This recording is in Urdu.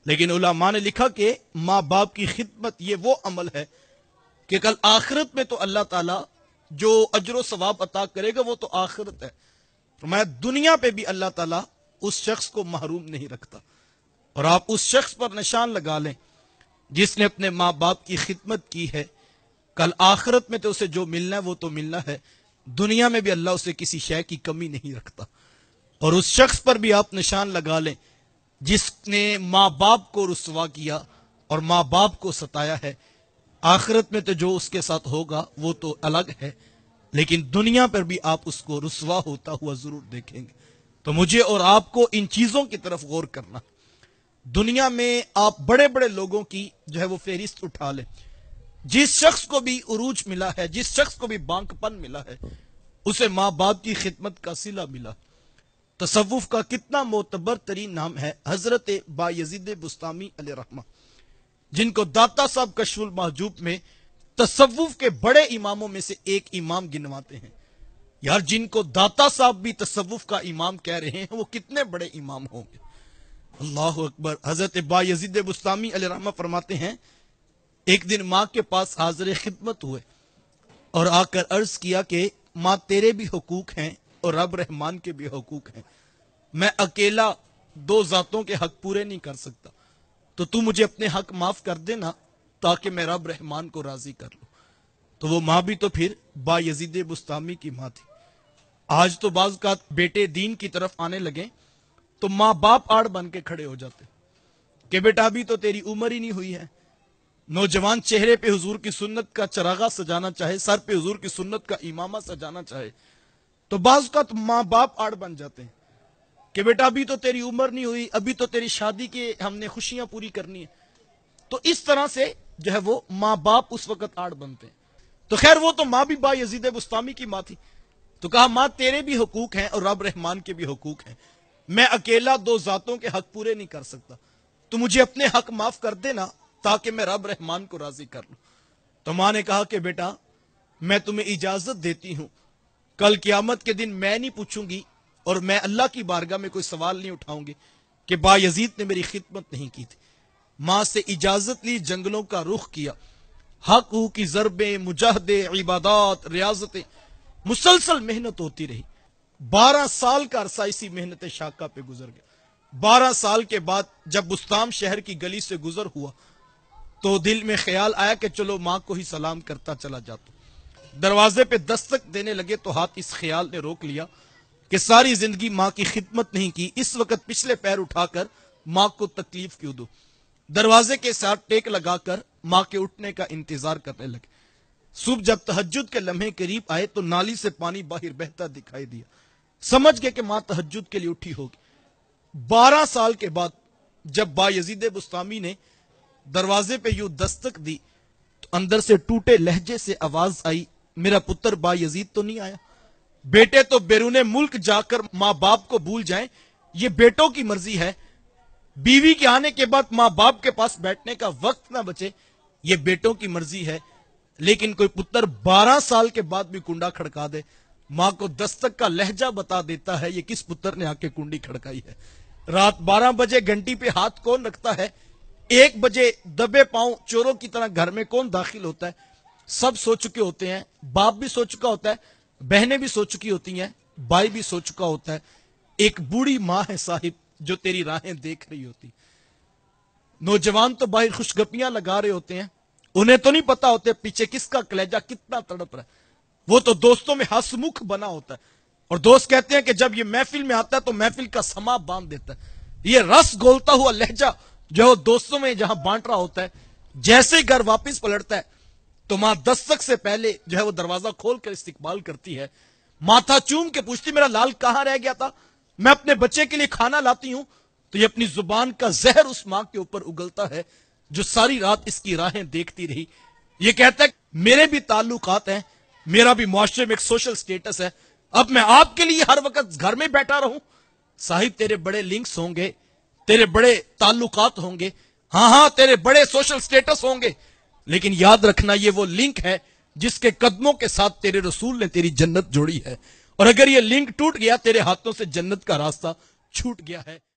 لیکن علماء نے لکھا کہ ماں باپ کی خدمت یہ وہ عمل ہے کہ کل آخرت میں تو اللہ تعالیٰ جو اجر و ثواب عطا کرے گا وہ تو آخرت ہے، فرمایا دنیا پہ بھی اللہ تعالیٰ اس شخص کو محروم نہیں رکھتا۔ اور آپ اس شخص پر نشان لگا لیں جس نے اپنے ماں باپ کی خدمت کی ہے، کل آخرت میں تو اسے جو ملنا ہے وہ تو ملنا ہے، دنیا میں بھی اللہ اسے کسی شے کی کمی نہیں رکھتا۔ اور اس شخص پر بھی آپ نشان لگا لیں جس نے ماں باپ کو رسوا کیا اور ماں باپ کو ستایا ہے، آخرت میں تو جو اس کے ساتھ ہوگا وہ تو الگ ہے، لیکن دنیا پر بھی آپ اس کو رسوا ہوتا ہوا ضرور دیکھیں گے۔ تو مجھے اور آپ کو ان چیزوں کی طرف غور کرنا۔ دنیا میں آپ بڑے بڑے لوگوں کی جو ہے وہ فہرست اٹھا لیں، جس شخص کو بھی عروج ملا ہے، جس شخص کو بھی بانک پن ملا ہے، اسے ماں باپ کی خدمت کا صلہ ملا۔ تصوف کا کتنا معتبر ترین نام ہے حضرت بایزید بستامی علیہ رحمہ، جن کو داتا صاحب کشف المحجوب میں تصوف کے بڑے اماموں میں سے ایک امام گنواتے ہیں۔ یار جن کو داتا صاحب بھی تصوف کا امام کہہ رہے ہیں وہ کتنے بڑے امام ہوں گے، اللہ اکبر۔ حضرت بایزید بستامی علیہ رحمہ فرماتے ہیں ایک دن ماں کے پاس حاضر خدمت ہوئے اور آ کر عرض کیا کہ ماں تیرے بھی حقوق ہیں اور رب رحمان کے بھی حقوق ہیں، میں اکیلا دو ذاتوں کے حق پورے نہیں کر سکتا، تو مجھے اپنے حق معاف کر دینا تاکہ میں رب رحمان کو راضی کر لوں۔ تو وہ ماں بھی تو پھر بایزید بستامی کی ماں تھی۔ آج تو بعض کا بیٹے دین کی طرف آنے لگے تو ماں باپ آڑ بن کے کھڑے ہو جاتے کہ بیٹا ابھی تو تیری عمر ہی نہیں ہوئی ہے۔ نوجوان چہرے پہ حضور کی سنت کا چراغا سجانا چاہے، سر پہ حضور کی سنت کا امامہ سجانا چاہے، تو بعض کا ماں باپ آڑ بن جاتے ہیں کہ بیٹا ابھی تو تیری عمر نہیں ہوئی، ابھی تو تیری شادی کے ہم نے خوشیاں پوری کرنی ہیں۔ تو اس طرح سے جو ہے وہ ماں باپ اس وقت آڑ بنتے ہیں۔ تو خیر وہ تو ماں بھی بایزید بستامی کی ماں تھی، تو کہا ماں تیرے بھی حقوق ہیں اور رب رحمان کے بھی حقوق ہیں، میں اکیلا دو ذاتوں کے حق پورے نہیں کر سکتا، تو مجھے اپنے حق معاف کر دینا تاکہ میں رب رحمان کو راضی کر لوں۔ تو ماں نے کہا کہ بیٹا میں تمہیں اجازت دیتی ہوں، کل قیامت کے دن میں نہیں پوچھوں گی اور میں اللہ کی بارگاہ میں کوئی سوال نہیں اٹھاؤں گی کہ بایزید نے میری خدمت نہیں کی تھی۔ ماں سے اجازت لی، جنگلوں کا رخ کیا، حق ہو کی ضربیں، مجاہدے، عبادات، ریاضتیں، مسلسل محنت ہوتی رہی۔ 12 سال کا عرصہ اسی محنت شاقہ پہ گزر گیا۔ 12 سال کے بعد جب بستام شہر کی گلی سے گزر ہوا تو دل میں خیال آیا کہ چلو ماں کو ہی سلام کرتا چلا جاتا۔ دروازے پہ دستک دینے لگے تو ہاتھ اس خیال نے روک لیا کہ ساری زندگی ماں کی خدمت نہیں کی، اس وقت پچھلے پیر اٹھا کر ماں کو تکلیف کیوں دو۔ دروازے کے ساتھ ٹیک لگا کر ماں کے اٹھنے کا انتظار کرنے لگے۔ صبح جب تہجد کے لمحے قریب آئے تو نالی سے پانی باہر بہتا دکھائی دیا، سمجھ گئے کہ ماں تہجد کے لیے اٹھی ہوگی۔ 12 سال کے بعد جب بایزید بستامی نے دروازے پہ یوں دستک دی تو اندر سے ٹوٹے لہجے سے آواز آئی، میرا پتر بایزید تو نہیں آیا؟ بیٹے تو بیرون ملک جا کر ماں باپ کو بھول جائیں، یہ بیٹوں کی مرضی ہے، بیوی کے آنے کے بعد ماں باپ کے پاس بیٹھنے کا وقت نہ بچے، یہ بیٹوں کی مرضی ہے۔ لیکن کوئی پتر 12 سال کے بعد بھی کنڈا کھڑکا دے، ماں کو دستک کا لہجہ بتا دیتا ہے یہ کس پتر نے آ کے کنڈی کھڑکائی ہے۔ رات 12 بجے گھنٹی پہ ہاتھ کون رکھتا ہے، 1 بجے دبے پاؤں چوروں کی طرح گھر میں کون داخل ہوتا ہے، سب سو چکے ہوتے ہیں، باپ بھی سو چکا ہوتا ہے، بہنیں بھی سو چکی ہوتی ہیں، بھائی بھی سو چکا ہوتا ہے، ایک بوڑھی ماں ہے صاحب جو تیری راہیں دیکھ رہی ہوتی۔ نوجوان تو باہر خوشگپیاں لگا رہے ہوتے ہیں، انہیں تو نہیں پتا ہوتے پیچھے کس کا کلیجہ کتنا تڑپ رہا ہے، وہ تو دوستوں میں ہسمکھ بنا ہوتا ہے، اور دوست کہتے ہیں کہ جب یہ محفل میں آتا ہے تو محفل کا سما باندھ دیتا ہے۔ یہ رس گولتا ہوا لہجہ جو دوستوں میں جہاں بانٹ رہا ہوتا ہے، جیسے ہی گھر واپس پلٹتا ہے تو ماں دستک سے پہلے جو ہے وہ دروازہ کھول کر استقبال کرتی ہے، ماتھا چوم کے پوچھتی میرا لال کہاں رہ گیا تھا، میں اپنے بچے کے لیے کھانا لاتی ہوں۔ تو یہ اپنی زبان کا زہر اس ماں کے اوپر اگلتا ہے جو ساری رات اس کی راہیں دیکھتی رہی۔ یہ کہتا ہے میرے بھی تعلقات ہیں، میرا بھی معاشرے میں ایک سوشل سٹیٹس ہے، اب میں آپ کے لیے ہر وقت گھر میں بیٹھا رہوں؟ صاحب تیرے بڑے لنکس ہوں گے، تیرے بڑے تعلقات ہوں گے، ہاں تیرے بڑے سوشل سٹیٹس ہوں گے، لیکن یاد رکھنا یہ وہ لنک ہے جس کے قدموں کے ساتھ تیرے رسول نے تیری جنت جوڑی ہے، اور اگر یہ لنک ٹوٹ گیا تیرے ہاتھوں سے جنت کا راستہ چھوٹ گیا ہے۔